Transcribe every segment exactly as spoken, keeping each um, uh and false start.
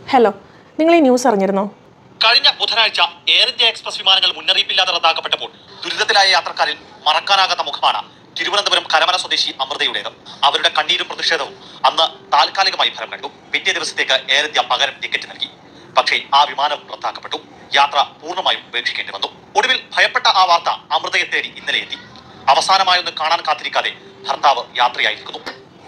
Hello, നിങ്ങൾ ഈ news അറിഞ്ഞിരുന്നോ? കഴിഞ്ഞ ബുധനാഴ്ച എയർ ഇന്ത്യ എക്സ്പ്രസ് വിമാനങ്ങൾ മുന്നറിയിപ്പില്ലാതെ റദ്ദാക്കപ്പെട്ടപ്പോൾ ദുരിതത്തിലായ യാത്രക്കാരിൽ മറക്കാനാകാത്ത മുഖമാണ് തിരുവനന്തപുരം കരമന സ്വദേശി അമൃതയുടേത്. അവരുടെ കണ്ണീരും പ്രതിഷേധവും അന്ന് താൽക്കാലികമായി ഫലം കണ്ടു. പിറ്റേ ദിവസത്തേക്ക് എയർ ഇന്ത്യ പകരം ടിക്കറ്റ് നൽകി. പക്ഷേ ആ വിമാനം റദ്ദാക്കപ്പെട്ടു. യാത്ര പൂർണ്ണമായും ഉപേക്ഷിക്കേണ്ടി വന്നു. ഒടുവിൽ ഭയപ്പെട്ട ആ വാർത്ത അമൃതയെ തേടി ഇന്നലെ എത്തി. അവസാനമായൊന്ന് കാണാൻ കാത്തിരിക്കാതെ ഭർത്താവ് യാത്രയായിരിക്കുന്നു.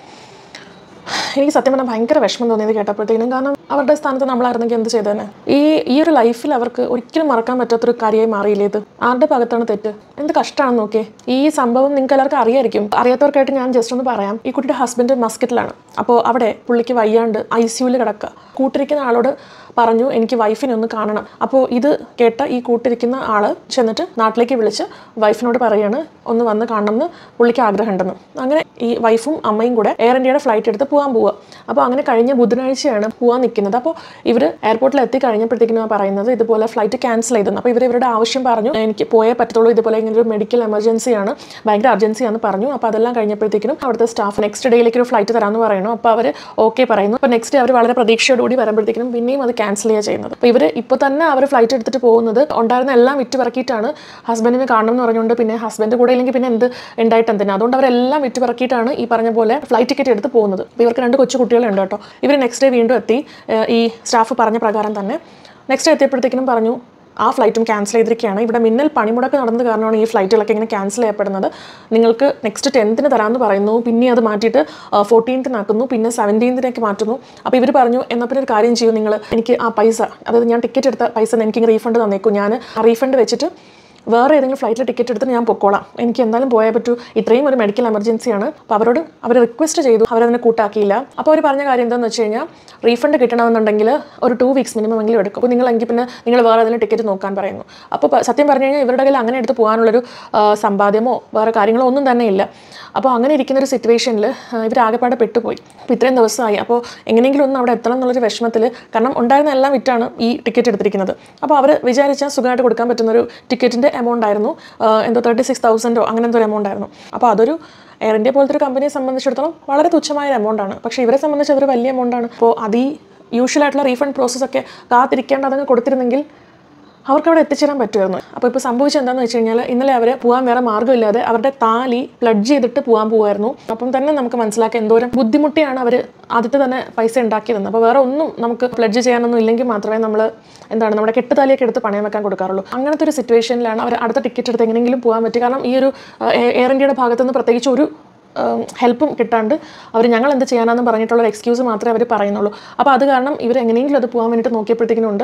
എനിക്ക് സത്യം പറഞ്ഞാൽ ഭയങ്കര വിഷമം തോന്നിയത് കേട്ടപ്പോഴത്തേനും. കാരണം അവരുടെ സ്ഥാനത്ത് നമ്മളായിരുന്നെങ്കിൽ എന്ത് ചെയ്തേനെ? ഈ ഈ ഒരു ലൈഫിൽ അവർക്ക് ഒരിക്കലും മറക്കാൻ പറ്റാത്തൊരു കാര്യമായി മാറിയില്ലേ ഇത്? ആരുടെ ഭാഗത്താണ് തെറ്റ്? എന്ത് കഷ്ടമാണെന്ന് നോക്കിയേ. ഈ സംഭവം നിങ്ങൾക്ക് എല്ലാവർക്കും അറിയായിരിക്കും. അറിയാത്തവർക്കായിട്ട് ഞാൻ ജസ്റ്റ് ഒന്ന് പറയാം. ഈ കുട്ടിയുടെ ഹസ്ബൻഡ് മസ്കറ്റിലാണ്. അപ്പോൾ അവിടെ പുള്ളിക്ക് വയ്യാണ്ട് ഐ സിയുവിൽ കിടക്കുക. കൂട്ടിരിക്കുന്ന ആളോട് പറഞ്ഞു, എനിക്ക് വൈഫിനെ ഒന്ന് കാണണം. അപ്പോൾ ഇത് കേട്ട ഈ കൂട്ടിരിക്കുന്ന ആള് ചെന്നിട്ട് നാട്ടിലേക്ക് വിളിച്ച് വൈഫിനോട് പറയാണ് ഒന്ന് വന്ന് കാണണം എന്ന് പുള്ളിക്ക് ആഗ്രഹമുണ്ടെന്ന്. അങ്ങനെ ഈ വൈഫും അമ്മയും കൂടെ എയർ ഇന്ത്യയുടെ ഫ്ലൈറ്റ് എടുത്ത് പോകാൻ പോവുക. അപ്പോൾ അങ്ങനെ കഴിഞ്ഞ ബുധനാഴ്ചയാണ് പോകാൻ നിൽക്കുന്നത്. അപ്പോൾ ഇവർ എയർപോർട്ടിൽ എത്തി കഴിഞ്ഞപ്പോഴത്തേക്കും പറയുന്നത് ഇതുപോലെ ഫ്ലൈറ്റ് ക്യാൻസൽ ചെയ്തെന്ന്. അപ്പോൾ ഇവർ ഇവരുടെ ആവശ്യം പറഞ്ഞു, എനിക്ക് പോയേ പറ്റത്തുള്ളൂ, ഇതുപോലെ ഇങ്ങനെ ഒരു മെഡിക്കൽ എമർജൻസിയാണ്, ഭയങ്കര അർജൻസിയാണെന്ന് പറഞ്ഞു. അപ്പോൾ അതെല്ലാം കഴിഞ്ഞപ്പോഴത്തേക്കും അവിടുത്തെ സ്റ്റാഫ് നെക്സ്റ്റ് ഡേയിലേക്ക് ഒരു ഫ്ലൈറ്റ് തരാമെന്ന് പറയുന്നു. അപ്പോൾ അവർ ഓക്കെ പറയുന്നു. അപ്പോൾ നെക്സ്റ്റ് ഡേ അവർ വളരെ പ്രതീക്ഷയോടുകൂടി വരുമ്പോഴത്തേക്കും പിന്നെയും അത് ക്യാൻസൽ ചെയ്യുക ചെയ്യുന്നത്. അപ്പോൾ ഇവർ ഇപ്പോൾ തന്നെ അവർ ഫ്ലൈറ്റ് എടുത്തിട്ട് പോകുന്നത് ഉണ്ടായിരുന്ന എല്ലാം വിറ്റ് പറക്കിയിട്ടാണ്. ഹസ്ബൻഡിനെ കാണണം എന്ന് പറഞ്ഞുകൊണ്ട് പിന്നെ ഹസ്ബൻഡ് കൂടെ ഇല്ലെങ്കിൽ പിന്നെ എന്ത് ഉണ്ടായിട്ട് എന്തിനാ? അതുകൊണ്ട് അവരെല്ലാം വിറ്റ് പറക്കിയിട്ടാണ് ഈ പറഞ്ഞ പോലെ ഫ്ലൈറ്റ് ടിക്കറ്റ് എടുത്ത് പോകുന്നത്. അപ്പോൾ ഇവർക്ക് രണ്ട് കൊച്ചു കുട്ടികളുണ്ട് കേട്ടോ. ഇവർ നെക്സ്റ്റ് ഡേ വീണ്ടും എത്തി. ഈ സ്റ്റാഫ് പറഞ്ഞ പ്രകാരം തന്നെ നെക്സ്റ്റ് ഡേ എത്തിയപ്പോഴത്തേക്കും പറഞ്ഞു ആ ഫ്ലൈറ്റും ക്യാൻസൽ ചെയ്തിരിക്കുകയാണ്. ഇവിടെ മിന്നൽ പണിമുടക്ക് നടന്നത് കാരണമാണ് ഈ ഫ്ലൈറ്റുകളൊക്കെ ഇങ്ങനെ ക്യാൻസൽ ചെയ്യപ്പെടുന്നത്. നിങ്ങൾക്ക് നെക്സ്റ്റ് ടെൻത്തിന് തരാമെന്ന് പറയുന്നു, പിന്നെ അത് മാറ്റിയിട്ട് ഫോർട്ടീൻത്തിനാക്കുന്നു, പിന്നെ സെവൻറ്റീൻത്തിനേക്ക് മാറ്റുന്നു. അപ്പോൾ ഇവർ പറഞ്ഞു എന്നാൽ പിന്നെ ഒരു കാര്യം ചെയ്യും, നിങ്ങൾ എനിക്ക് ആ പൈസ, അതായത് ഞാൻ ടിക്കറ്റ് എടുത്ത പൈസ എനിക്ക് റീഫണ്ട് തന്നേക്കും, ഞാൻ ആ റീഫണ്ട് വെച്ചിട്ട് വേറെ ഏതെങ്കിലും ഫ്ലൈറ്റിൽ ടിക്കറ്റ് എടുത്തിട്ട് ഞാൻ പൊക്കോളാം, എനിക്ക് എന്തായാലും പോയാൽ പറ്റൂ, ഇത്രയും ഒരു മെഡിക്കൽ എമർജൻസിയാണ്. അപ്പോൾ അവരോട് അവർ റിക്വസ്റ്റ് ചെയ്തു, അവരതിനെ കൂട്ടാക്കിയില്ല. അപ്പോൾ അവർ പറഞ്ഞ കാര്യം എന്താണെന്ന് വെച്ച് കഴിഞ്ഞാൽ റീഫണ്ട് കിട്ടണമെന്നുണ്ടെങ്കിൽ ഒരു ടു വീക്സ് മിനിമം എങ്കിലും എടുക്കും. അപ്പോൾ നിങ്ങളെങ്കിൽ പിന്നെ നിങ്ങൾ വേറെ ഏതെങ്കിലും ടിക്കറ്റ് നോക്കാൻ പറയുന്നു. അപ്പോൾ സത്യം പറഞ്ഞു കഴിഞ്ഞാൽ ഇവരുടെ കയ്യിൽ അങ്ങനെ എടുത്ത് പോകാനുള്ളൊരു സമ്പാദ്യമോ വേറെ കാര്യങ്ങളോ ഒന്നും തന്നെ ഇല്ല. അപ്പോൾ അങ്ങനെ ഇരിക്കുന്നൊരു സിറ്റുവേഷനിൽ ഇവരാകെപ്പാടെ പെട്ടുപോയി. അപ്പോൾ ഇത്രയും ദിവസമായി. അപ്പോൾ എങ്ങനെയെങ്കിലും ഒന്ന് അവിടെ എത്തണം എന്നുള്ളൊരു വിഷമത്തിൽ, കാരണം ഉണ്ടായിരുന്ന എല്ലാം വിറ്റാണ് ഈ ടിക്കറ്റ് എടുത്തിരിക്കുന്നത്. അപ്പോൾ അവർ വിചാരിച്ചാൽ സുഖമായിട്ട് കൊടുക്കാൻ പറ്റുന്നൊരു ടിക്കറ്റിൻ്റെ എമൗണ്ട് ആയിരുന്നു, എന്തോ തേർട്ടി സിക്സ് തൗസൻഡോ അങ്ങനെ എന്തോ ഒരു എമൗണ്ട് ആയിരുന്നു. അപ്പോൾ അതൊരു എയർ ഇന്ത്യ പോലത്തെ ഒരു കമ്പനിയെ സംബന്ധിച്ചിടത്തോളം വളരെ തുച്ഛമായ എമൗണ്ടാണ്. പക്ഷേ ഇവരെ സംബന്ധിച്ച് അതൊരു വലിയ എമൗണ്ടാണ്. അപ്പോൾ അത് ഈ യൂഷ്വലായിട്ടുള്ള റീഫണ്ട് പ്രോസസ്സൊക്കെ കാത്തിരിക്കേണ്ട അതങ്ങ് കൊടുത്തിരുന്നെങ്കിൽ അവർക്ക് അവിടെ എത്തിച്ചേരാൻ പറ്റുമായിരുന്നു. അപ്പോൾ ഇപ്പോൾ സംഭവിച്ചത് എന്താണെന്ന് വെച്ച് കഴിഞ്ഞാൽ ഇന്നലെ അവർ പോകാൻ വേറെ മാർഗ്ഗമില്ലാതെ അവരുടെ താലി പ്ലഡ്ജ് ചെയ്തിട്ട് പോകാൻ പോകുമായിരുന്നു. അപ്പം തന്നെ നമുക്ക് മനസ്സിലാക്കാം എന്തോരം ബുദ്ധിമുട്ടിയാണ് അവർ ആദ്യത്തെ തന്നെ പൈസ ഉണ്ടാക്കിയതെന്ന്. അപ്പോൾ വേറെ ഒന്നും നമുക്ക് പ്ലഡ്ജ് ചെയ്യാനൊന്നും ഇല്ലെങ്കിൽ മാത്രമേ നമ്മൾ എന്താണ് നമ്മുടെ കെട്ടുതാലിയൊക്കെ എടുത്ത് പണയം വെക്കാൻ കൊടുക്കാറുള്ളൂ. അങ്ങനത്തെ ഒരു സിറ്റുവേഷനിലാണ് അവർ അടുത്ത ടിക്കറ്റ് എടുത്ത് എങ്ങനെയെങ്കിലും പോകാൻ പറ്റും. കാരണം ഈ ഒരു എയർ ഇന്ത്യയുടെ ഭാഗത്തുനിന്ന് പ്രത്യേകിച്ച് ഒരു ഹെൽപ്പും കിട്ടാണ്ട് അവർ ഞങ്ങൾ എന്ത് ചെയ്യാനാണെന്ന് പറഞ്ഞിട്ടുള്ള ഒരു എക്സ്ക്യൂസ് മാത്രമേ അവർ പറയുന്നുള്ളൂ. അപ്പോൾ അത് കാരണം ഇവർ എങ്ങനെയെങ്കിലും അത് പോകാൻ വേണ്ടിയിട്ട് നോക്കിയപ്പോഴത്തേക്കിനുണ്ട്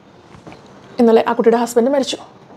ഇന്നലെ ആ കുട്ടിയുടെ ഹസ്ബൻഡ് മരിച്ചു.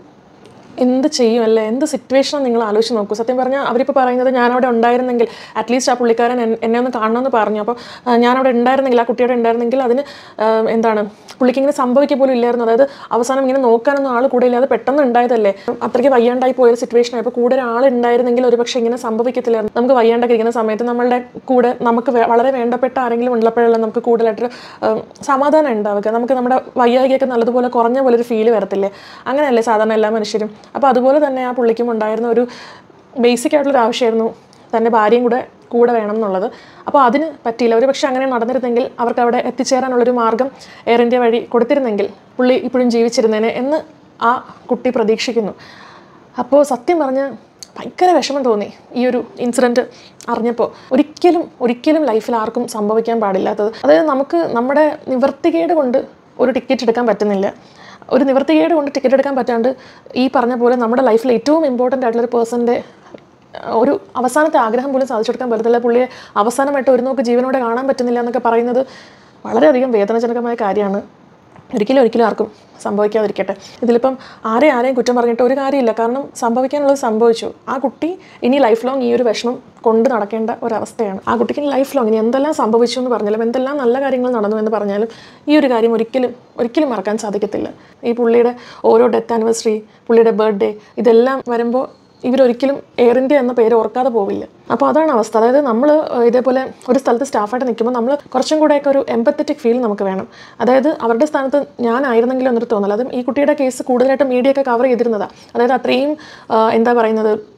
എന്ത് ചെയ്യും അല്ലേ? എന്ത് സിറ്റുവേഷനാണ് നിങ്ങൾ ആലോചിച്ച് നോക്കൂ. സത്യം പറഞ്ഞാൽ അവരിപ്പോൾ പറയുന്നത് ഞാനവിടെ ഉണ്ടായിരുന്നെങ്കിൽ അറ്റ്ലീസ്റ്റ് ആ പുള്ളിക്കാരൻ എന്നെ ഒന്ന് കാണണമെന്ന് പറഞ്ഞു. അപ്പോൾ ഞാനവിടെ ഉണ്ടായിരുന്നെങ്കിൽ, ആ കുട്ടിയുടെ ഉണ്ടായിരുന്നെങ്കിൽ അതിന് എന്താണ് പുള്ളിക്ക് ഇങ്ങനെ സംഭവിക്കുക പോലും ഇല്ലായിരുന്നു. അതായത് അവസാനം ഇങ്ങനെ നോക്കാനൊന്നും ആൾ കൂടെ ഇല്ലാതെ പെട്ടെന്ന് ഉണ്ടായതല്ലേ, അത്രയ്ക്ക് വയ്യാണ്ടായി പോയൊരു സിറ്റുവേഷൻ ആയപ്പോൾ കൂടെ ഒരാൾ ഉണ്ടായിരുന്നെങ്കിൽ ഒരു പക്ഷേ ഇങ്ങനെ സംഭവിക്കത്തില്ലായിരുന്നു. നമുക്ക് വയ്യാണ്ടൊക്കെ ഇരിക്കുന്ന സമയത്ത് നമ്മളുടെ കൂടെ നമുക്ക് വളരെ വേണ്ടപ്പെട്ട ആരെങ്കിലും ഉള്ളപ്പോഴല്ല നമുക്ക് കൂടുതലായിട്ട് സമാധാനം ഉണ്ടാവുക. നമുക്ക് നമ്മുടെ വയ്യായികയൊക്കെ നല്ലതുപോലെ കുറഞ്ഞ പോലെ ഒരു ഫീല് വരത്തില്ലേ? അങ്ങനെയല്ലേ സാധാരണ എല്ലാ മനുഷ്യരും. അപ്പോൾ അതുപോലെ തന്നെ ആ പുള്ളിക്കും ഉണ്ടായിരുന്ന ഒരു ബേസിക് ആയിട്ടുള്ളൊരു ആവശ്യമായിരുന്നു തൻ്റെ ഭാര്യയും കൂടെ കൂടെ വേണം എന്നുള്ളത്. അപ്പോൾ അതിന് പറ്റിയില്ല. ഒരു പക്ഷേ അങ്ങനെ നടന്നിരുന്നെങ്കിൽ അവർക്ക് അവിടെ എത്തിച്ചേരാനുള്ളൊരു മാർഗ്ഗം എയർ ഇന്ത്യ വഴി കൊടുത്തിരുന്നെങ്കിൽ പുള്ളി ഇപ്പോഴും ജീവിച്ചിരുന്നേനെ എന്ന് ആ കുട്ടി പ്രതീക്ഷിക്കുന്നു. അപ്പോൾ സത്യം പറഞ്ഞ് ഭയങ്കര വിഷമം തോന്നി ഈ ഒരു ഇൻസിഡൻറ്റ് അറിഞ്ഞപ്പോൾ. ഒരിക്കലും ഒരിക്കലും ലൈഫിൽ ആർക്കും സംഭവിക്കാൻ പാടില്ലാത്തത്. അതായത് നമുക്ക് നമ്മുടെ നിവൃത്തികേട് കൊണ്ട് ഒരു ടിക്കറ്റ് എടുക്കാൻ പറ്റുന്നില്ല, ഒരു നിവൃത്തികേട് കൊണ്ട് ടിക്കറ്റ് എടുക്കാൻ പറ്റാണ്ട് ഈ പറഞ്ഞ പോലെ നമ്മുടെ ലൈഫിൽ ഏറ്റവും ഇമ്പോർട്ടൻ്റ് ആയിട്ടുള്ളൊരു പേഴ്സൻ്റെ ഒരു അവസാനത്തെ ആഗ്രഹം പോലും സാധിച്ചെടുക്കാൻ പറ്റുന്നില്ല, പുള്ളിയെ അവസാനമായിട്ട് ഒരു നോക്ക് ജീവനോടെ കാണാൻ പറ്റുന്നില്ല എന്നൊക്കെ പറയുന്നത് വളരെയധികം വേദനാജനകമായ കാര്യമാണ്. ഒരിക്കലും ഒരിക്കലും ആർക്കും സംഭവിക്കാതിരിക്കട്ടെ. ഇതിലിപ്പം ആരെ ആരെയും കുറ്റം പറഞ്ഞിട്ട് ഒരു കാര്യമില്ല. കാരണം സംഭവിക്കാനുള്ളത് സംഭവിച്ചു. ആ കുട്ടി ഇനി ലൈഫ് ലോങ് ഈ ഒരു വിഷമം കൊണ്ട് നടക്കേണ്ട ഒരവസ്ഥയാണ്. ആ കുട്ടിക്ക് ലൈഫ് ലോങ് ഇനി എന്തെല്ലാം സംഭവിച്ചു എന്ന് പറഞ്ഞാലും എന്തെല്ലാം നല്ല കാര്യങ്ങൾ നടന്നു എന്ന് പറഞ്ഞാലും ഈ ഒരു കാര്യം ഒരിക്കലും ഒരിക്കലും മറക്കാൻ സാധിക്കത്തില്ല. ഈ പുള്ളിയുടെ ഓരോ ഡെത്ത് ആനിവേഴ്സറി, പുള്ളിയുടെ ബർത്ത്ഡേ, ഇതെല്ലാം വരുമ്പോൾ ഇവരൊരിക്കലും എയർ ഇന്ത്യ എന്ന പേര് ഓർക്കാതെ പോവില്ല. അപ്പോൾ അതാണ് അവസ്ഥ. അതായത് നമ്മൾ ഇതേപോലെ ഒരു സ്ഥലത്ത് സ്റ്റാഫായിട്ട് നിൽക്കുമ്പോൾ നമ്മൾ കുറച്ചും കൂടെയൊക്കെ ഒരു എംപത്തറ്റിക് ഫീൽ നമുക്ക് വേണം. അതായത് അവരുടെ സ്ഥാനത്ത് ഞാനായിരുന്നെങ്കിലും എന്നൊരു തോന്നൽ. അതും ഈ കുട്ടിയുടെ കേസ് കൂടുതലായിട്ട് മീഡിയ ഒക്കെ കവർ ചെയ്തിരുന്നതാണ്. അതായത് അത്രയും എന്താ പറയുന്നത്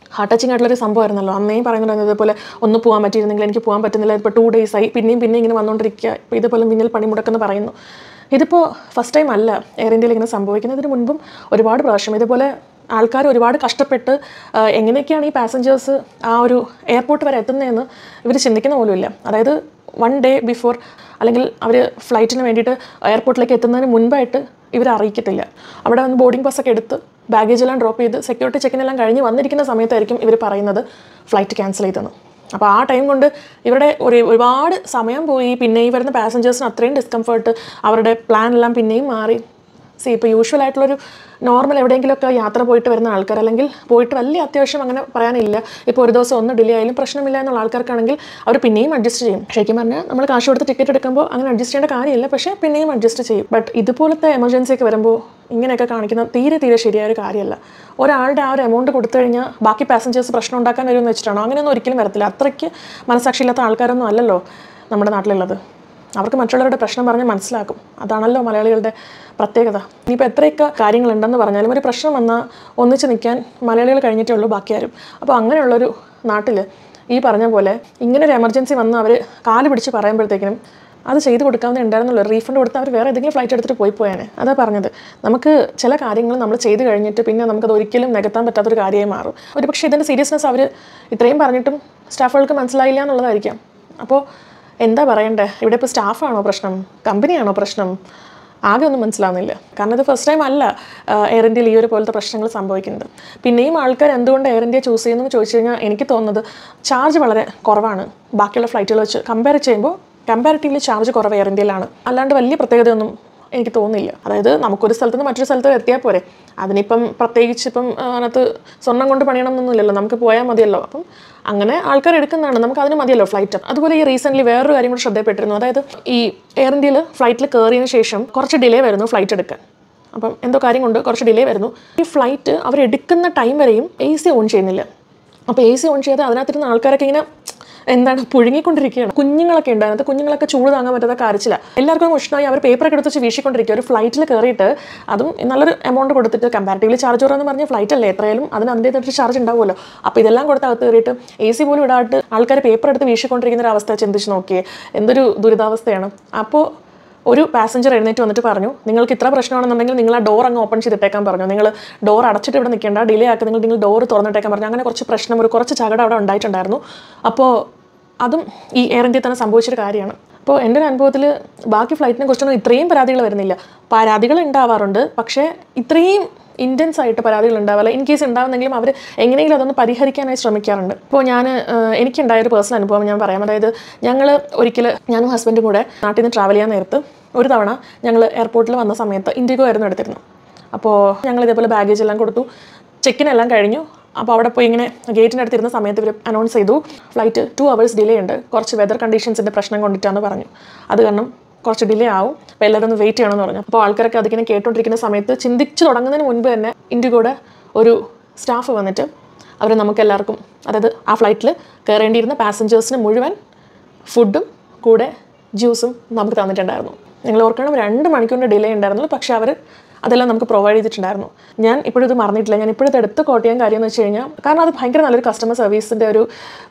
ഹാർട്ട് ടച്ചിങ് ആയിട്ടുള്ളൊരു സംഭവമായിരുന്നല്ലോ. അന്നേയും പറയുന്നുണ്ടായിരുന്നു ഇതുപോലെ ഒന്ന് പോകാൻ പറ്റിയിരുന്നെങ്കിൽ എനിക്ക് പോകാൻ പറ്റുന്നില്ല, ഇപ്പോൾ ടു ഡേയ്സ് ആയി, പിന്നെയും പിന്നെ ഇങ്ങനെ വന്നുകൊണ്ടിരിക്കുക, ഇപ്പോൾ ഇതുപോലെ മിന്നൽ പണിമുടക്കെന്ന് പറയുന്നു. ഇതിപ്പോൾ ഫസ്റ്റ് ടൈം അല്ല എയർ ഇന്ത്യയിൽ ഇങ്ങനെ സംഭവിക്കുന്നത്. ഇതിന് മുൻപും ഒരുപാട് പ്രാവശ്യം ഇതുപോലെ ആൾക്കാർ ഒരുപാട് കഷ്ടപ്പെട്ട് എങ്ങനെയൊക്കെയാണ് ഈ പാസഞ്ചേഴ്സ് ആ ഒരു എയർപോർട്ട് വരെ എത്തുന്നതെന്ന് ഇവർ ചിന്തിക്കുന്ന പോലുമില്ല. അതായത് വൺ ഡേ ബിഫോർ അല്ലെങ്കിൽ അവർ ഫ്ലൈറ്റിന് വേണ്ടിയിട്ട് എയർപോർട്ടിലേക്ക് എത്തുന്നതിന് മുൻപായിട്ട് ഇവർ അറിയിക്കത്തില്ല. അവിടെ വന്ന് ബോർഡിംഗ് പാസ്സൊക്കെ എടുത്ത് ബാഗേജ് എല്ലാം ഡ്രോപ്പ് ചെയ്ത് സെക്യൂരിറ്റി ചെക്കിനെല്ലാം കഴിഞ്ഞ് വന്നിരിക്കുന്ന സമയത്തായിരിക്കും ഇവർ പറയുന്നത് ഫ്ലൈറ്റ് ക്യാൻസൽ ചെയ്തെന്ന്. അപ്പോൾ ആ ടൈം കൊണ്ട് ഇവരുടെ ഒരു ഒരുപാട് സമയം പോയി. പിന്നെ ഈ വരുന്ന പാസഞ്ചേഴ്സിന് അത്രയും ഡിസ്കംഫർട്ട്, അവരുടെ പ്ലാൻ എല്ലാം പിന്നെയും മാറി. സി ഇപ്പോൾ യൂഷ്വൽ ആയിട്ടുള്ളൊരു നോർമൽ എവിടെയെങ്കിലുമൊക്കെ യാത്ര പോയിട്ട് വരുന്ന ആൾക്കാർ, അല്ലെങ്കിൽ പോയിട്ട് വലിയ അത്യാവശ്യം അങ്ങനെ പറയാനില്ല, ഇപ്പോൾ ഒരു ദിവസം ഒന്ന് ഡിലേ ആയാലും പ്രശ്നമില്ല എന്നുള്ള ആൾക്കാർക്കാണെങ്കിൽ അവർ പിന്നെയും അഡ്ജസ്റ്റ് ചെയ്യും. ശരിക്കും പറഞ്ഞാൽ നമ്മൾ കാശ് കൊടുത്ത് ടിക്കറ്റ് എടുക്കുമ്പോൾ അങ്ങനെ അഡ്ജസ്റ്റ് ചെയ്യേണ്ട കാര്യമില്ല, പക്ഷേ പിന്നെയും അഡ്ജസ്റ്റ് ചെയ്യും. ബട്ട് ഇതുപോലത്തെ എമർജൻസി ഒക്കെ വരുമ്പോൾ ഇങ്ങനെയൊക്കെ കാണിക്കുന്ന തീരെ തീരെ ശരിയായൊരു കാര്യമല്ല. ഒരാളുടെ ആ ഒരു എമൗണ്ട് കൊടുത്തു കഴിഞ്ഞാൽ ബാക്കി പാസഞ്ചേഴ്സ് പ്രശ്നം ഉണ്ടാക്കാൻ വരുമെന്ന് വെച്ചിട്ടാണോ? അങ്ങനെയൊന്നും ഒരിക്കലും വരത്തില്ല. അത്രയ്ക്ക് മനസ്സാക്ഷിയില്ലാത്ത ആൾക്കാരൊന്നും അല്ലല്ലോ നമ്മുടെ നാട്ടിലുള്ളത്. അവർക്ക് മറ്റുള്ളവരുടെ പ്രശ്നം പറഞ്ഞ് മനസ്സിലാക്കും. അതാണല്ലോ മലയാളികളുടെ പ്രത്യേകത. ഇനിയിപ്പോൾ എത്രയൊക്കെ കാര്യങ്ങളുണ്ടെന്ന് പറഞ്ഞാലും ഒരു പ്രശ്നം വന്നാൽ ഒന്നിച്ച് നിൽക്കാൻ മലയാളികൾ കഴിഞ്ഞിട്ടേ ഉള്ളൂ ബാക്കി ആരും. അപ്പോൾ അങ്ങനെയുള്ളൊരു നാട്ടിൽ ഈ പറഞ്ഞ പോലെ ഇങ്ങനൊരു എമർജൻസി വന്ന് അവർ കാല് പിടിച്ച് പറയുമ്പോഴത്തേക്കിനും അത് ചെയ്ത് കൊടുക്കാവുന്നേ ഉണ്ടായിരുന്നുള്ളൂ. റീഫണ്ട് കൊടുത്ത് അവർ വേറെ ഏതെങ്കിലും ഫ്ലൈറ്റ് എടുത്തിട്ട് പോയി പോയാനെ. അതാ പറഞ്ഞത്, നമുക്ക് ചില കാര്യങ്ങൾ നമ്മൾ ചെയ്ത് കഴിഞ്ഞിട്ട് പിന്നെ നമുക്കത് ഒരിക്കലും നികത്താൻ പറ്റാത്തൊരു കാര്യമായി മാറും. ഒരു പക്ഷേ ഇതിൻ്റെ സീരിയസ്നെസ് അവർ ഇത്രയും പറഞ്ഞിട്ടും സ്റ്റാഫുകൾക്ക് മനസ്സിലായില്ല എന്നുള്ളതായിരിക്കാം. അപ്പോൾ എന്താ പറയണ്ടേ, ഇവിടെ ഇപ്പോൾ സ്റ്റാഫാണോ പ്രശ്നം, കമ്പനിയാണോ പ്രശ്നം, ആകെ ഒന്നും മനസ്സിലാവുന്നില്ല. കാരണം ഇത് ഫസ്റ്റ് ടൈം അല്ല എയർ ഇന്ത്യയിൽ ഈ ഒരു പോലത്തെ പ്രശ്നങ്ങൾ സംഭവിക്കുന്നത്. പിന്നെയും ആൾക്കാർ എന്തുകൊണ്ട് എയർ ഇന്ത്യ ചൂസ് ചെയ്യുന്നതെന്ന് ചോദിച്ചു കഴിഞ്ഞാൽ എനിക്ക് തോന്നുന്നത് ചാർജ് വളരെ കുറവാണ്. ബാക്കിയുള്ള ഫ്ലൈറ്റുകൾ വെച്ച് കമ്പയർ ചെയ്യുമ്പോൾ കമ്പാരിറ്റീവ്ലി ചാർജ് കുറവ് എയർ ഇന്ത്യയിലാണ്. അല്ലാണ്ട് വലിയ പ്രത്യേകതയൊന്നും എനിക്ക് തോന്നുന്നില്ല. അതായത് നമുക്കൊരു സ്ഥലത്ത് നിന്ന് മറ്റൊരു സ്ഥലത്ത് എത്തിയാൽ പോരെ, അതിനിപ്പം പ്രത്യേകിച്ച് ഇപ്പം അതിനകത്ത് സ്വർണ്ണം കൊണ്ട് പണിയണം എന്നൊന്നുമില്ലല്ലോ, നമുക്ക് പോയാൽ മതിയല്ലോ. അപ്പം അങ്ങനെ ആൾക്കാർ എടുക്കുന്നതാണ്, നമുക്ക് അതിന് മതിയല്ലോ ഫ്ലൈറ്റ്. അതുപോലെ ഈ റീസെൻ്റ്ലി വേറൊരു കാര്യം കൂടി ശ്രദ്ധപ്പെട്ടിരുന്നു. അതായത് ഈ എയർ ഇന്ത്യയിൽ ഫ്ലൈറ്റിൽ കയറിയതിന് ശേഷം കുറച്ച് ഡിലേ വരുന്നു ഫ്ലൈറ്റ് എടുക്കാൻ. അപ്പം എന്തോ കാര്യം കൊണ്ട് കുറച്ച് ഡിലേ വരുന്നു. ഈ ഫ്ലൈറ്റ് അവരെടുക്കുന്ന ടൈം വരെയും എ സി ഓൺ ചെയ്യുന്നില്ല. അപ്പോൾ എ സി ഓൺ ചെയ്ത് അതിനകത്തിരുന്ന ആൾക്കാരൊക്കെ ഇങ്ങനെ എന്താണ് പുഴുങ്ങിക്കൊണ്ടിരിക്കുകയാണ്. കുഞ്ഞുങ്ങളൊക്കെ ഉണ്ട് അതിനകത്ത്. കുഞ്ഞുങ്ങളൊക്കെ ചൂട് താങ്ങാൻ പറ്റാത്ത കാര്യച്ചില്ല. എല്ലാവർക്കും ഉഷ്ണമായി അവർ പേപ്പറൊക്കെ എടുത്ത് വെച്ച് വീശിക്കൊണ്ടിരിക്കുക. ഒരു ഫ്ലൈറ്റിൽ കയറിയിട്ട് അതും നല്ലൊരു എമൗണ്ട് കൊടുത്തിട്ട് കമ്പാരിറ്റീവ്ലി ചാർജ് കുറവെന്ന് പറഞ്ഞ ഫ്ലൈറ്റ് അല്ലേ, എത്രയായാലും അതിന് അതിൻ്റെതായിട്ട് ചാർജ് ഉണ്ടാവുമല്ലോ. അപ്പോൾ ഇതെല്ലാം കൊടുത്ത് അകത്ത് കയറിയിട്ട് എ സി പോലും ഇടാട്ട് ആൾക്കാർ പേപ്പർ എടുത്ത് വീശിക്കൊണ്ടിരിക്കുന്ന ഒരു അവസ്ഥ ചിന്തിച്ച് നോക്കിയേ, എന്തൊരു ദുരിതാവസ്ഥയാണ്. അപ്പോൾ ഒരു പാസഞ്ചർ എഴുന്നേറ്റ് വന്നിട്ട് പറഞ്ഞു, നിങ്ങൾക്ക് ഇത്ര പ്രശ്നമാണെന്നുണ്ടെങ്കിൽ നിങ്ങൾ ആ ഡോർ അങ്ങ് ഓപ്പൺ ചെയ്തിട്ടേക്കാൻ പറഞ്ഞു, നിങ്ങൾ ഡോർ അടച്ചിട്ട് ഇവിടെ നിൽക്കേണ്ട, ഡിലേ ആക്കി നിങ്ങൾ നിങ്ങൾ ഡോർ തുറന്നിട്ടേക്കാൻ പറഞ്ഞു. അങ്ങനെ കുറച്ച് പ്രശ്നം, ഒരു കുറച്ച് ചകട അവിടെ ഉണ്ടായിട്ടുണ്ടായിരുന്നു. അപ്പോൾ അതും ഈ എയർ ഇന്ത്യയിൽ തന്നെ സംഭവിച്ചൊരു കാര്യമാണ്. അപ്പോൾ എൻ്റെ ഒരു അനുഭവത്തിൽ ബാക്കി ഫ്ലൈറ്റിനെ കുറിച്ചൊന്നും ഇത്രയും പരാതികൾ വരുന്നില്ല. പരാതികൾ ഉണ്ടാവാറുണ്ട്, പക്ഷേ ഇത്രയും ഇൻറ്റൻസ് ആയിട്ട് പരാതികൾ ഉണ്ടാവില്ല. ഇൻ കേസ് ഉണ്ടാവുന്നെങ്കിലും അവർ എങ്ങനെയെങ്കിലും അതൊന്ന് പരിഹരിക്കാനായി ശ്രമിക്കാറുണ്ട്. ഇപ്പോൾ ഞാൻ എനിക്കുണ്ടായൊരു പേഴ്സണൽ അനുഭവം ഞാൻ പറയാം. അതായത് ഞങ്ങൾ ഒരിക്കൽ ഞാനും ഹസ്ബൻഡും കൂടെ നാട്ടിൽ നിന്ന് ട്രാവൽ ചെയ്യാൻ നേരത്ത് ഒരു തവണ ഞങ്ങൾ എയർപോർട്ടിൽ വന്ന സമയത്ത് ഇൻഡിഗോ ആയിരുന്നു എടുത്തിരുന്നു. അപ്പോൾ ഞങ്ങൾ ഇതേപോലെ ബാഗേജ് എല്ലാം കൊടുത്തു, ചെക്കിനെല്ലാം കഴിഞ്ഞു. അപ്പോൾ അവിടെ പോയി ഇങ്ങനെ ഗേറ്റിൻ്റെ അടുത്തിരുന്ന സമയത്ത് ഇവർ അനൗൺസ് ചെയ്തു ഫ്ലൈറ്റ് ടു അവേഴ്സ് ഡിലേ ഉണ്ട്, കുറച്ച് വെതർ കണ്ടീഷൻസിൻ്റെ പ്രശ്നം കൊണ്ടിട്ടാന്ന് പറഞ്ഞു. അത് കാരണം കുറച്ച് ഡിലേ ആവും, അപ്പോൾ എല്ലാവരും ഒന്ന് വെയിറ്റ് ചെയ്യണമെന്ന് പറഞ്ഞു. അപ്പോൾ ആൾക്കാരൊക്കെ അതിങ്ങനെ കേട്ടോണ്ടിരിക്കുന്ന സമയത്ത് ചിന്തിച്ച് തുടങ്ങുന്നതിന് മുൻപ് തന്നെ ഇൻഡിഗോയുടെ ഒരു സ്റ്റാഫ് വന്നിട്ട് അവർ നമുക്ക് എല്ലാവർക്കും, അതായത് ആ ഫ്ലൈറ്റിൽ കയറേണ്ടിയിരുന്ന പാസഞ്ചേഴ്സിന് മുഴുവൻ ഫുഡും കൂടെ ജ്യൂസും നമുക്ക് തന്നിട്ടുണ്ടായിരുന്നു. നിങ്ങൾ ഓർക്കണം, രണ്ട് മണിക്കൂറിൻ്റെ ഡിലേ ഉണ്ടായിരുന്നുള്ളൂ, പക്ഷേ അവർ അതെല്ലാം നമുക്ക് പ്രൊവൈഡ് ചെയ്തിട്ടുണ്ടായിരുന്നു. ഞാൻ ഇപ്പോഴും ഇത് മറന്നിട്ടില്ല. ഞാൻ ഇപ്പോഴത്തെ എടുത്ത് കോട്ട് ചെയ്യാൻ കാര്യം എന്ന് വെച്ച് കഴിഞ്ഞാൽ, കാരണം അത് ഭയങ്കര നല്ലൊരു കസ്റ്റമർ സർവീസിൻ്റെ ഒരു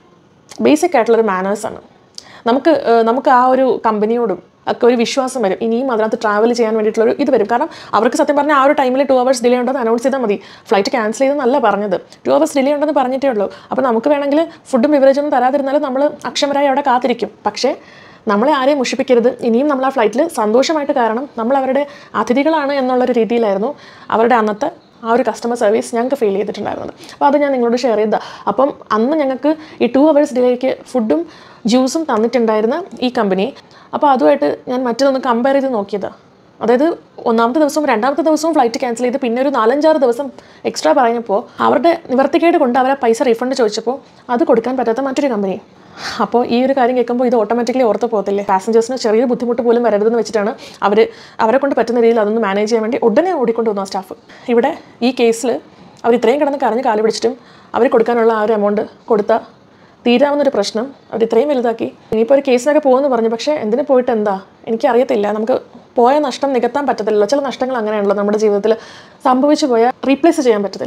ബേസിക് ആയിട്ടുള്ളൊരു മാനേഴ്സാണ്. നമുക്ക് നമുക്ക് ആ ഒരു കമ്പനിയോടും ഒക്കെ ഒരു വിശ്വാസം വരും, ഇനിയും അതിനകത്ത് ട്രാവൽ ചെയ്യാൻ വേണ്ടിയിട്ടുള്ളൊരു ഇത് വരും. കാരണം അവർക്ക് സത്യം പറഞ്ഞാൽ ആ ഒരു ടൈമിൽ ടു അവേഴ്സ് ഡിലേ ഉണ്ടെന്ന് അനൗൺസ് ചെയ്താൽ മതി. ഫ്ലൈറ്റ് ക്യാൻസൽ ചെയ്തെന്നല്ല പറഞ്ഞത്, ടു അവേഴ്സ് ഡിലേ ഉണ്ടെന്ന് പറഞ്ഞിട്ടേ ഉള്ളൂ. അപ്പോൾ നമുക്ക് വേണമെങ്കിൽ ഫുഡും ബിവറേജൊന്നും തരാതിരുന്നാലും നമ്മൾ അക്ഷമരായി അവിടെ കാത്തിരിക്കും. പക്ഷേ നമ്മളെ ആരെയും മുഷിപ്പിക്കരുത്, ഇനിയും നമ്മൾ ആ ഫ്ലൈറ്റിൽ സന്തോഷമായിട്ട്, കാരണം നമ്മൾ അവരുടെ അതിഥികളാണ് എന്നുള്ളൊരു രീതിയിലായിരുന്നു അവരുടെ അന്നത്തെ ആ ഒരു കസ്റ്റമർ സർവീസ് ഞങ്ങൾക്ക് ഫീൽ ചെയ്തിട്ടുണ്ടായിരുന്നത്. അപ്പോൾ അത് ഞാൻ നിങ്ങളോട് ഷെയർ ചെയ്താൽ. അപ്പം അന്ന് ഞങ്ങൾക്ക് ഈ ടു അവേഴ്സ് ഡിലേക്ക് ഫുഡും ജ്യൂസും തന്നിട്ടുണ്ടായിരുന്ന ഈ കമ്പനി, അപ്പോൾ അതുമായിട്ട് ഞാൻ മറ്റൊന്ന് കമ്പയർ ചെയ്ത് നോക്കിയതാണ്. അതായത് ഒന്നാമത്തെ ദിവസവും രണ്ടാമത്തെ ദിവസവും ഫ്ലൈറ്റ് ക്യാൻസൽ ചെയ്ത് പിന്നെ ഒരു നാലഞ്ചാറ് ദിവസം എക്സ്ട്രാ പറഞ്ഞപ്പോൾ അവരുടെ നിവർത്തിക്കേട് കൊണ്ട് അവരെ പൈസ റീഫണ്ട് ചോദിച്ചപ്പോൾ അത് കൊടുക്കാൻ പറ്റാത്ത മറ്റൊരു കമ്പനി. അപ്പോൾ ഈ ഒരു കാര്യം കേൾക്കുമ്പോൾ ഇത് ഓട്ടോമാറ്റിക്കലി ഓർത്ത് പോകത്തില്ലേ. പാസഞ്ചേഴ്സിന് ചെറിയൊരു ബുദ്ധിമുട്ട് പോലും വരരുതെന്ന് വെച്ചിട്ടാണ് അവർ അവരെ കൊണ്ട് പറ്റുന്ന രീതിയിൽ അതൊന്ന് മാനേജ് ചെയ്യാൻ വേണ്ടി ഉടനെ ഓടിക്കൊണ്ട് വന്നു ആ സ്റ്റാഫ്. ഇവിടെ ഈ കേസിൽ അവർ ഇത്രയും കിടന്ന് കരഞ്ഞ് കാല് പിടിച്ചിട്ടും അവർ കൊടുക്കാനുള്ള ആ ഒരു എമൗണ്ട് കൊടുത്താൽ തീരാവുന്നൊരു പ്രശ്നം അവർ ഇത്രയും വലുതാക്കി. ഇനിയിപ്പോൾ ഒരു കേസിനൊക്കെ പോകുമെന്ന് പറഞ്ഞു, പക്ഷേ എന്തിനു പോയിട്ട് എന്താ എനിക്കറിയത്തില്ല. നമുക്ക് പോയ നഷ്ടം നികത്താൻ പറ്റത്തില്ലല്ലോ. ചില നഷ്ടങ്ങൾ അങ്ങനെയാണല്ലോ നമ്മുടെ ജീവിതത്തിൽ സംഭവിച്ചു പോയാൽ റീപ്ലേസ് ചെയ്യാൻ പറ്റത്തില്ല.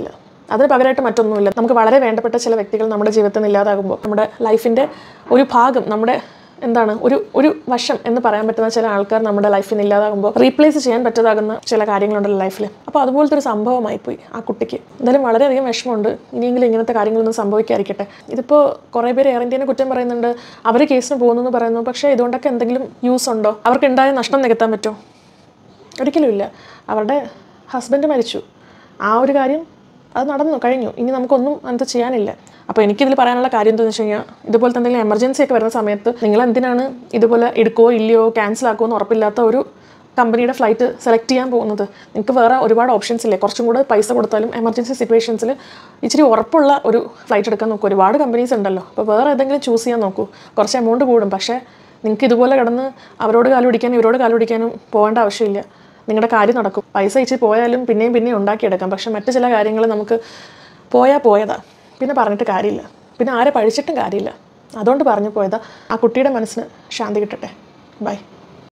അതിന് പകരമായിട്ട് മറ്റൊന്നുമില്ല. നമുക്ക് വളരെ വേണ്ടപ്പെട്ട ചില വ്യക്തികൾ നമ്മുടെ ജീവിതത്തിൽ നിന്ന് ഇല്ലാതാകുമ്പോൾ നമ്മുടെ ലൈഫിൻ്റെ ഒരു ഭാഗം, നമ്മുടെ എന്താണ് ഒരു ഒരു വശം എന്ന് പറയാൻ പറ്റുന്ന ചില ആൾക്കാർ നമ്മുടെ ലൈഫിൽ നിന്ന് ഇല്ലാതാകുമ്പോൾ റീപ്ലേസ് ചെയ്യാൻ പറ്റാതാകുന്ന ചില കാര്യങ്ങളുണ്ടല്ലോ ലൈഫിൽ. അപ്പോൾ അതുപോലത്തെ ഒരു സംഭവമായിപ്പോയി ആ കുട്ടിക്ക്. എന്തായാലും വളരെയധികം വിഷമമുണ്ട്. ഇനിയെങ്കിലും ഇങ്ങനത്തെ കാര്യങ്ങളൊന്നും സംഭവിക്കാതിരിക്കട്ടെ. ഇതിപ്പോൾ കുറേ പേര് എയർ ഇന്ത്യനെ കുറ്റം പറയുന്നുണ്ട്, അവർ കേസിന് പോകുന്നു എന്ന് പറയുന്നു. പക്ഷേ ഇതുകൊണ്ടൊക്കെ എന്തെങ്കിലും യൂസ് ഉണ്ടോ? അവർക്ക് ഉണ്ടായ നഷ്ടം നികത്താൻ പറ്റുമോ? ഒരിക്കലുമില്ല. അവരുടെ ഹസ്ബൻഡ് മരിച്ചു, ആ ഒരു കാര്യം അത് നടന്നു കഴിഞ്ഞു. ഇനി നമുക്കൊന്നും അത് ചെയ്യാനില്ല. അപ്പോൾ എനിക്കിതിൽ പറയാനുള്ള കാര്യം എന്താണെന്ന് വെച്ച് കഴിഞ്ഞാൽ, ഇതുപോലത്തെ എന്തെങ്കിലും എമർജൻസി ഒക്കെ വരുന്ന സമയത്ത് നിങ്ങൾ എന്തിനാണ് ഇതുപോലെ എടുക്കുകയോ ഇല്ലയോ ക്യാൻസൽ ആക്കുമോ എന്ന് ഉറപ്പില്ലാത്ത ഒരു കമ്പനിയുടെ ഫ്ലൈറ്റ് സെലക്ട് ചെയ്യാൻ പോകുന്നത്? നിങ്ങൾക്ക് വേറെ ഒരുപാട് ഓപ്ഷൻസ് ഇല്ലേ? കുറച്ചും കൂടെ പൈസ കൊടുത്താലും എമർജൻസി സിറ്റുവേഷൻസിൽ ഇച്ചിരി ഉറപ്പുള്ള ഒരു ഫ്ലൈറ്റ് എടുക്കാൻ നോക്കൂ. ഒരുപാട് കമ്പനീസ് ഉണ്ടല്ലോ. അപ്പോൾ വേറെ ഏതെങ്കിലും ചൂസ് ചെയ്യാൻ നോക്കൂ. കുറച്ച് എമൗണ്ട് കൂടും, പക്ഷേ നിങ്ങൾക്ക് ഇതുപോലെ കിടന്ന് അവരോട് കാല് പിടിക്കാനും ഇവരോട് കാല് പിടിക്കാനും പോകേണ്ട ആവശ്യമില്ല. നിങ്ങളുടെ കാര്യം നടക്കും. പൈസ ഇച്ചിരി പോയാലും പിന്നെയും പിന്നെയും ഉണ്ടാക്കിയെടുക്കാം. പക്ഷേ മറ്റു ചില കാര്യങ്ങൾ നമുക്ക് പോയാൽ പോയതാ, പിന്നെ പറഞ്ഞിട്ട് കാര്യമില്ല, പിന്നെ ആരെ പഴിച്ചിട്ടും കാര്യമില്ല. അതുകൊണ്ട് പറഞ്ഞു പോയതാ. ആ കുട്ടിയുടെ മനസ്സിന് ശാന്തി കിട്ടട്ടെ. ബൈ.